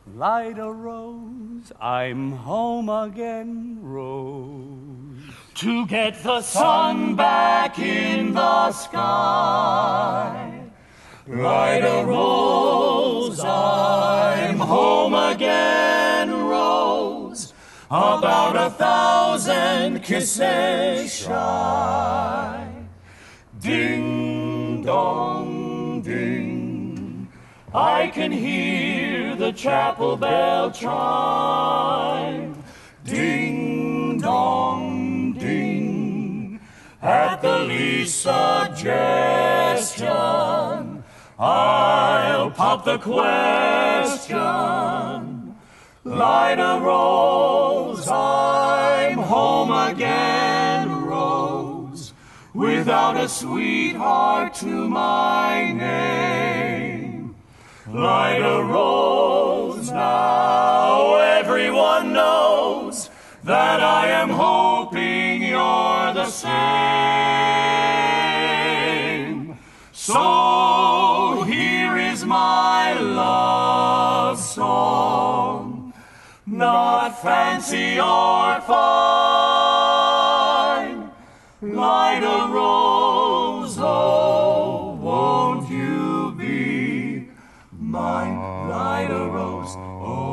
Lida Rose, I'm home again, Rose. To get the sun back in the sky. Lida Rose, I'm home again, Rose. About 1,000 kisses shy. Ding dong ding, I can hear the chapel bell chime. Ding dong ding, at the least suggestion, I'll pop the question. Lida Rose, I'm home again, Rose, without a sweetheart to my name. Lida Rose, now everyone knows that I am hoping you're the same. So here is my love song, not fancy or fine. Lida Rose, oh, won't you be mine? Lida Rose, oh.